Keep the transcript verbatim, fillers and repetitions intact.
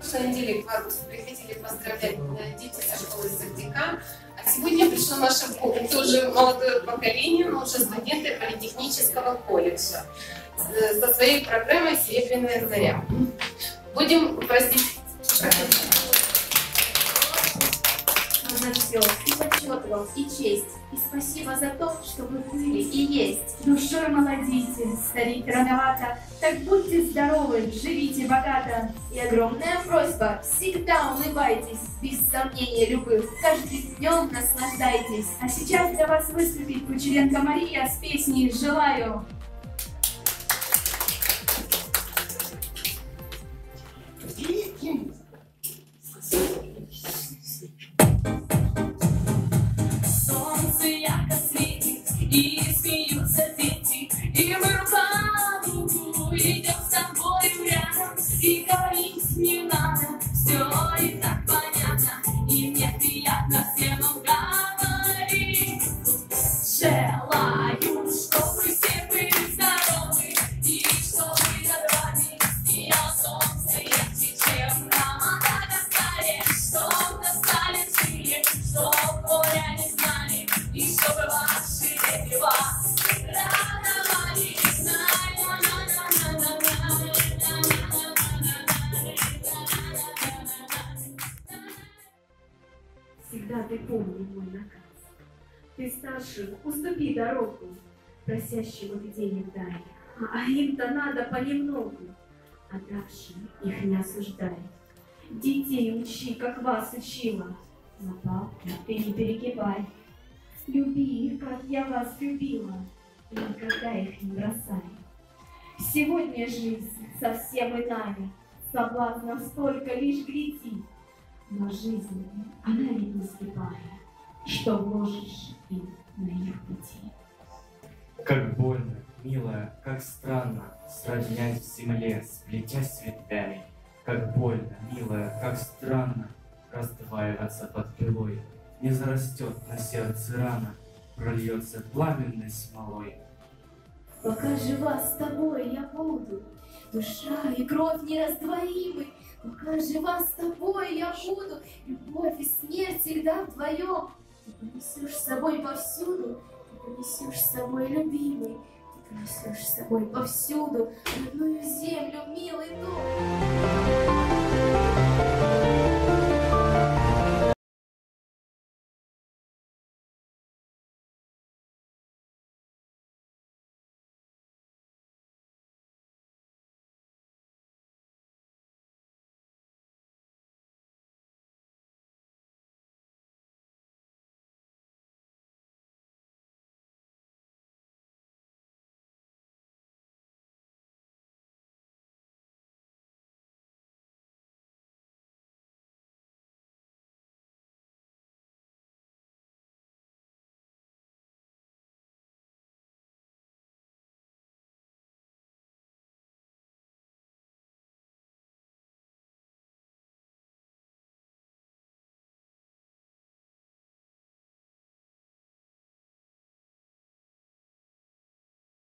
прошлой неделе к вам приходили поздравлять дети со школы Сардика. А сегодня пришло наше тоже молодое поколение, но уже студенты политехнического колледжа со своей программой «Серебряная заря». Будем просить. За все, и почет вам, и честь, и спасибо за то, что вы были и есть. Душой молодите, старик рановато, так будьте здоровы, живите богато. И огромная просьба, всегда улыбайтесь, без сомнений любых, каждым днем наслаждайтесь. А сейчас для вас выступит Кучеренко Мария с песней «Желаю». И смеются дети, и мы руками идем с тобой рядом, и говорить не надо, все и так понятно, и мне приятно всем говорить. Желаю, чтобы все были здоровы, и чтобы над вами сияло солнце ярче, чем нам достали, чтоб достали шире, чтоб горя не знали, и чтобы ваши вас радовали. Всегда ты помни мой наказ. Ты старшим уступи дорогу, просящим их денег дай, а им-то надо понемногу, а дальше их не осуждай. Детей учи, как вас учила, но папу ты не перегибай. Люби их, как я вас любила, и никогда их не бросай. Сегодня жизнь совсем иная, соблазнов столько лишь гляди, но жизнь, она ведь не слепая, что вложишь им на их пути. Как больно, милая, как странно сроднять в земле, сплетясь ветвями. Как больно, милая, как странно раздваиваться под пилой. Не зарастет на сердце рана, прольется пламенной смолой. Пока жива с тобой я буду, душа и кровь нераздвоимы. Пока жива с тобой я буду, любовь и смерть всегда вдвоем. Ты понесешь с собой повсюду, ты понесешь с собой любимый, ты понесешь с собой повсюду родную землю, милый дом.